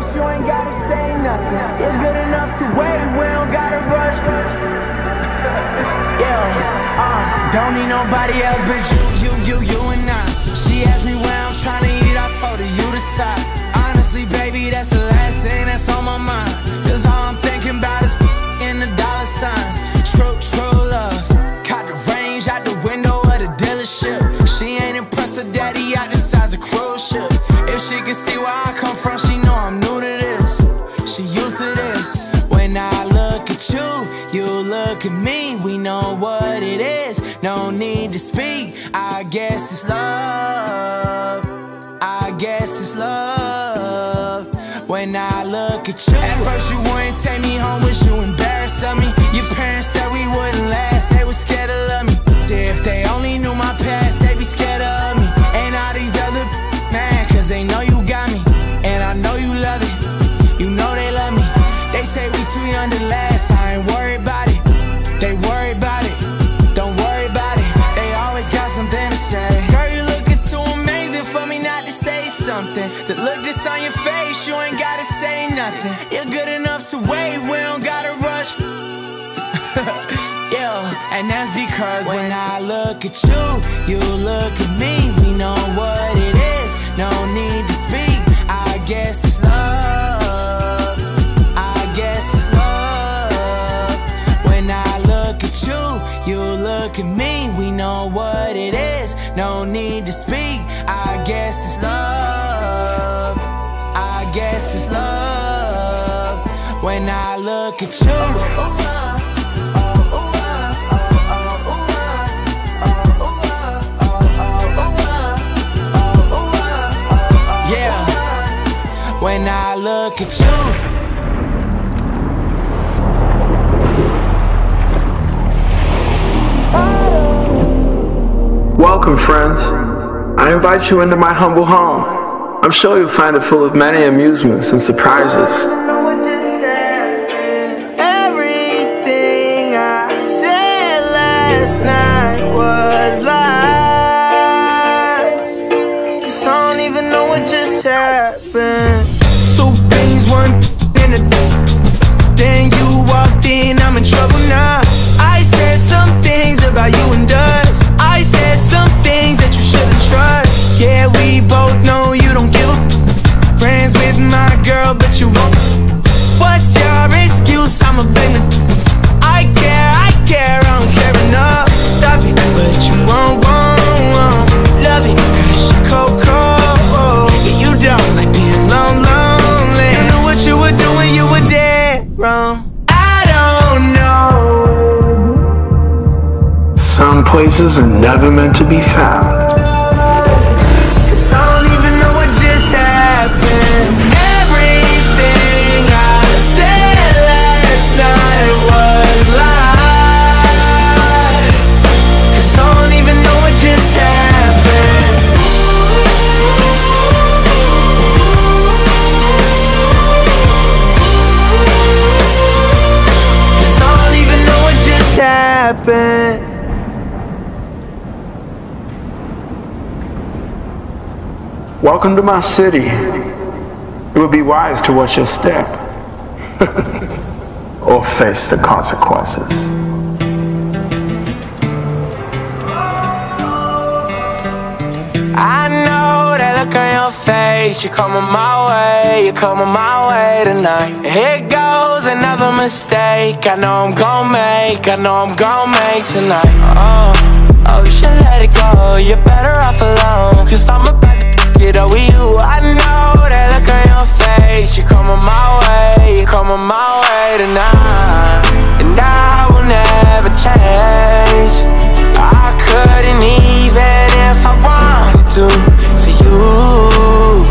you ain't gotta say nothing. You're good enough to wait, we don't gotta rush. Yeah, don't need nobody else but you and I. She asked me where I'm trying to eat, I told her you decide. Honestly, baby, that's the last thing that's on my mind. Cause all I'm thinking about is in the dollar signs. True love. Caught the range out the window of the dealership. She ain't impressed her daddy out the size of cruise ship. If she can see where I come from, she know I'm new to this. She used to this. When I look at you, you look at me. We know what it is, no need to speak. I guess it's love. I guess it's love. When I look at you, at first you wouldn't take me home, was you embarrassed of me? Your parents said we wouldn't last, they were scared to love me. Yeah, if they only knew my past, they'd be scared of me. And all these other man, cause they know you got me. And I know you love it, you know they love me. They say we too young to last, I ain't worried about it. They worry about it, don't worry about it. They always got something to say. Girl, you looking too amazing for me not to say something. The look that's on your face, you ain't gotta say nothing. You're good enough to wait, we don't gotta rush. Yeah, and that's because when I look at you, you look at me. We know what it is, no need to speak. I guess it's love. I guess it's love. When I look at you, you look at me. We know what it is, no need to speak. I guess it's love. I guess it's love. When I look at you. When I look at you. Welcome, friends. I invite you into my humble home. I'm sure you'll find it full of many amusements and surprises. Everything I said last night was lies. Cause I don't even know what just happened. Two things, one in a then you walked in, I'm in trouble now. I said some things about you and us. I said some things that you shouldn't trust. Yeah, we both know you don't give a friends with my girl, but you won't. What's your excuse? I'ma blame it. I care, I don't care enough. Stop it, but you won't love it, cause you're cold. Yeah, you don't like being lonely. You knew what you were doing, you were dead wrong. I don't know. Some places are never meant to be found. Welcome to my city. It would be wise to watch your step or face the consequences. I know that look on your face. You're coming my way, you're coming my way tonight. Here goes another mistake. I know I'm gon' make, I know I'm gon' make tonight. Oh, you should let it go. You're better off alone, cause I'm about to get over you. I know that look on your face. You're coming my way, you're coming my way tonight. And I will never change. I couldn't even if I wanted to for you.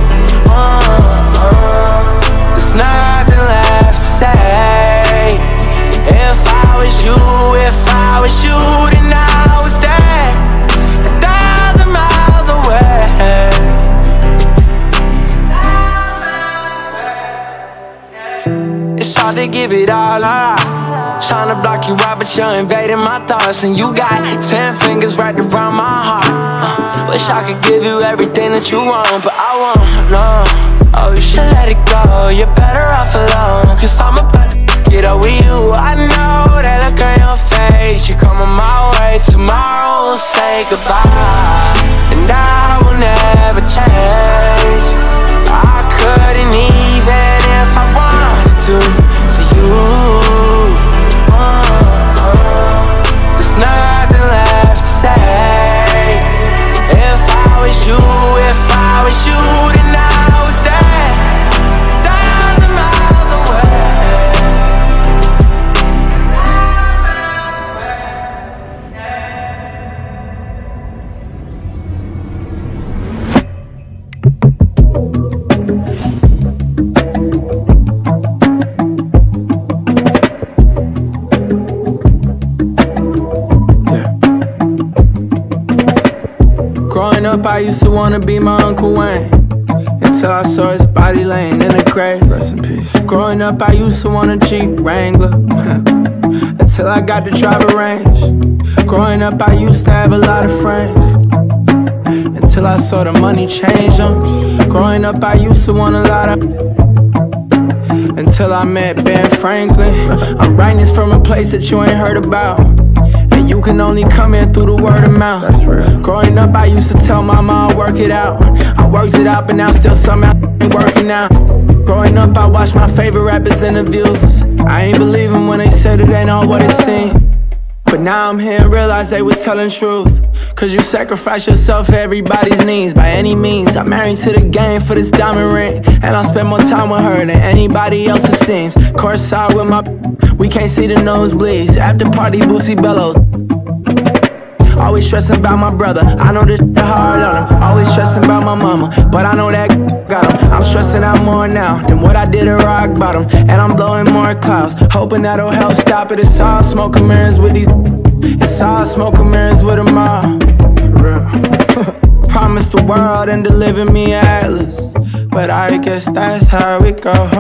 There's nothing left to say. If I was you, then I was there 1,000 miles away. It's hard to give it all up. Tryna block you out, but you're invading my thoughts. And you got 10 fingers right around my heart. Wish I could give you everything that you want, but I won't, no. Oh, you should let it go. You're goodbye, and I will never change. I couldn't even if I wanted to for you. There's nothing left to say. If I was you, then I would stay 1,000 miles away. Growing up, I used to wanna be my Uncle Wayne, until I saw his body laying in a grave. Rest in peace. Growing up, I used to want a Jeep Wrangler, until I got to drive a Range. Growing up, I used to have a lot of friends, until I saw the money change them. Growing up, I used to want a lot of, until I met Ben Franklin. I'm writing this from a place that you ain't heard about, and you can only come in through the word of mouth. That's real. Growing up, I used to tell mama I'll work it out. I worked it out, but now still somehow ain't working out. Growing up, I watched my favorite rappers' interviews. I ain't believe them when they said it ain't all what it seemed. But now I'm here and realize they was telling truth. Cause you sacrifice yourself for everybody's needs by any means. I'm married to the game for this diamond ring, and I spend more time with her than anybody else it seems. Courtside with my, we can't see the nosebleeds. After party, Boosie bellows. Always stressing about my brother, I know this hard on him. Always stressing about my mama, but I know that got him. I'm stressing out more now than what I did at rock bottom, and I'm blowing more clouds, hoping that'll help stop it. It's all smoke and mirrors with these, it's all smoke and mirrors with them all. Promised the world and delivered me an atlas, but I guess that's how it goes.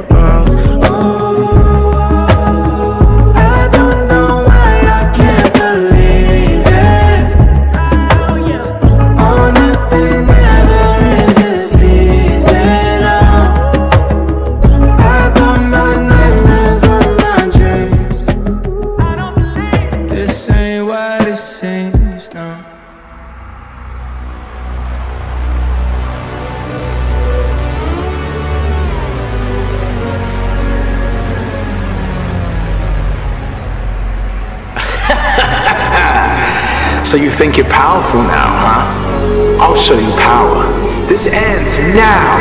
So you think you're powerful now, huh? I'll show you power. This ends now.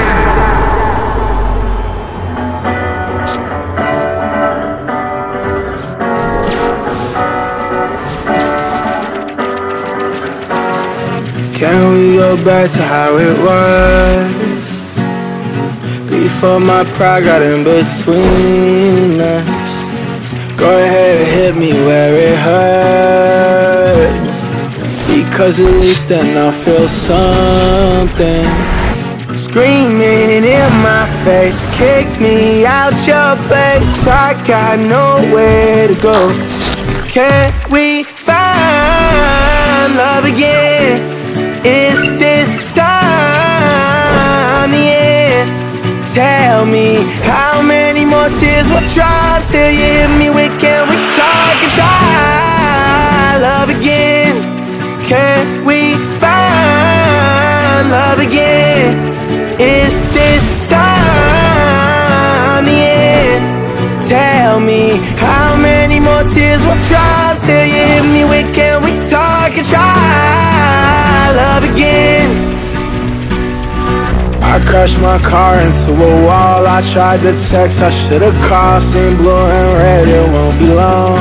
Can we go back to how it was? Before my pride got in between us. Go ahead and hit me where it hurts, because at least then I'll feel something. Screaming in my face, kicked me out your place. I got nowhere to go. Can we find love again? Is this time the end? Tell me how many more tears will dry till you hit me with, can we talk and try love again? Can we find love again? Is this time the end? Tell me how many more tears will dry till you hit me with, can we talk and try love again? I crashed my car into a wall. I tried to text, I should've called. Seen blue and red, it won't be long.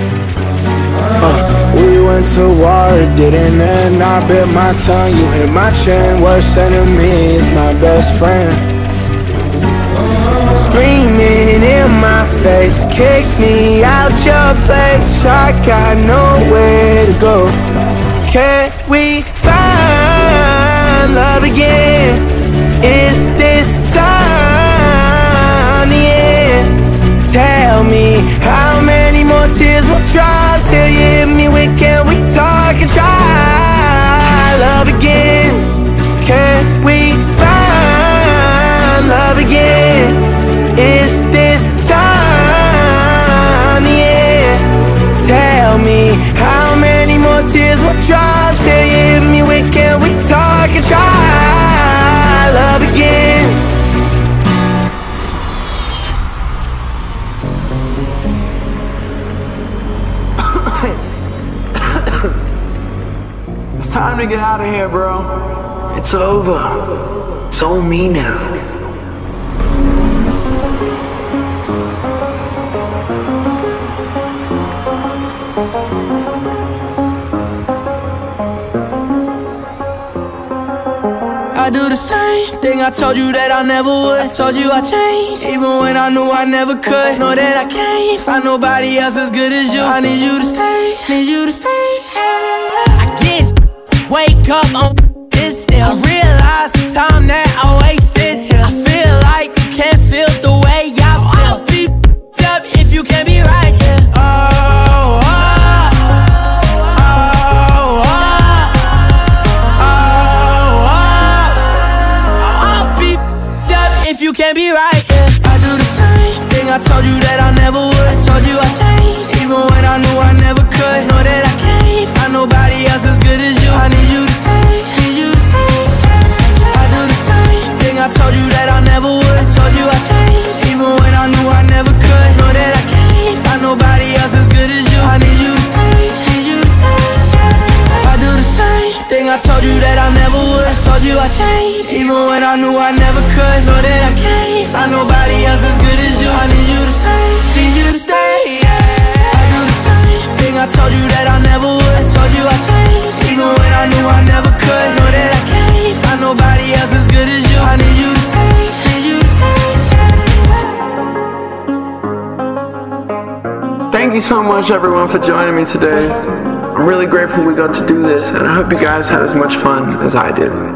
We went to war, it didn't end. I bit my tongue, you hit my chin. Worst enemy is my best friend. Screaming in my face, kicked me out your place. I got nowhere to go. Can we find love again? Is this time the end? Tell me how many more tears will dry till you hit me with, can we talk and try love again? Can we find love again? Is this time the end? Tell me how many more tears will dry till time to get out of here, bro. It's over. It's all me now. I do the same thing I told you that I never would. I told you I changed, even when I knew I never could. Know that I can't find nobody else as good as you. I need you to stay, need you to stay. I get wake up on this still. I realize the time that I wasted here. I feel like you can't feel the way I feel. I'll be up if you can't be right here. You can't be right, yeah. I do the same thing I told you that I never would. I told you I changed, even when I knew I never could. Know that I can't find nobody else as good as you. I need you to stay, need you to stay. I do the same thing I told you that I never would. I told you I changed, even when I knew I never could. Know that I can't find nobody else as good as you. I need you to stay, need you to stay. I do the same thing I told you that I never would. I told you I changed, even when I knew I never could. Know that I can't find nobody else as good as you. I need you to stay, need you to stay, yeah. I do the same thing I told you that I never would. I told you I changed, even when I knew I never could. Know that I can't find nobody else as good as you. I need you to stay, need you to stay. Thank you so much, everyone, for joining me today. I'm really grateful we got to do this, and I hope you guys had as much fun as I did.